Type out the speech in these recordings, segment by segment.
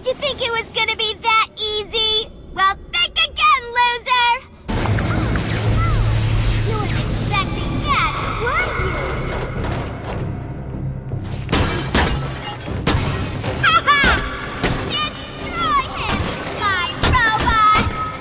Did you think it was gonna be that easy? Well, think again, loser! You weren't expecting that, were you? Ha-ha! Destroy him, my robot!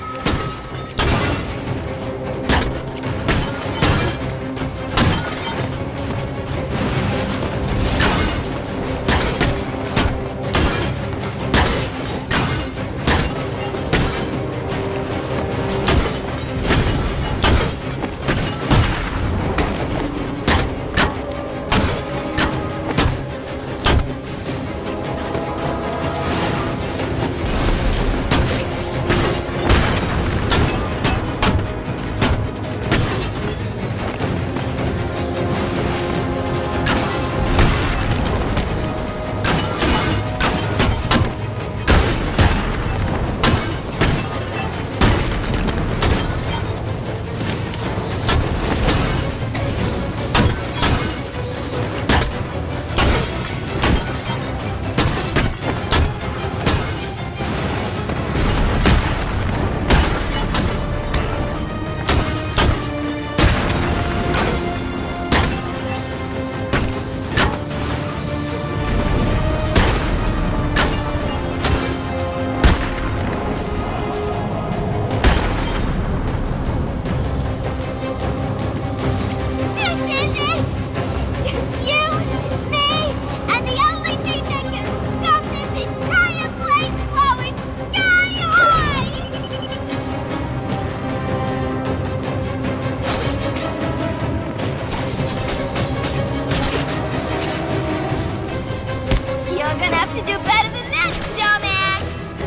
You're gonna have to do better than that, dumbass!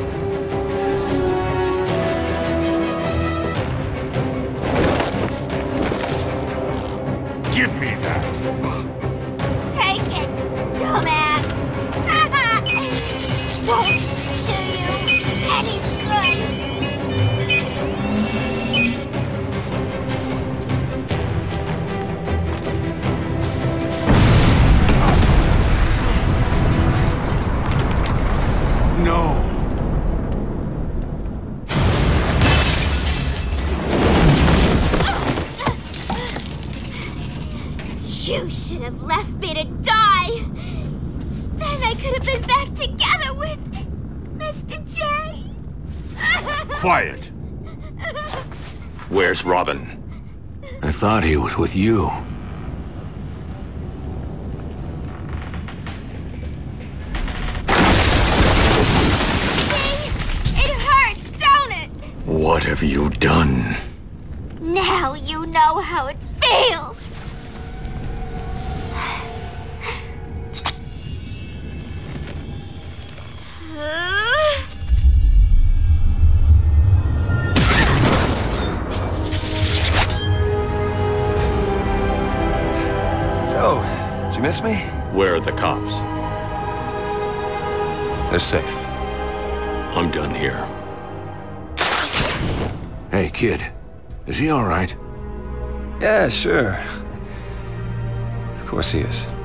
Give me that! Take it, dumbass! Won't do you any good! No! You should have left me to die! Then I could have been back together with Mr. J! Quiet! Where's Robin? I thought he was with you. What have you done? Now you know how it feels! So, did you miss me? Where are the cops? They're safe. I'm done here. Hey, kid. Is he all right? Yeah, sure. Of course he is.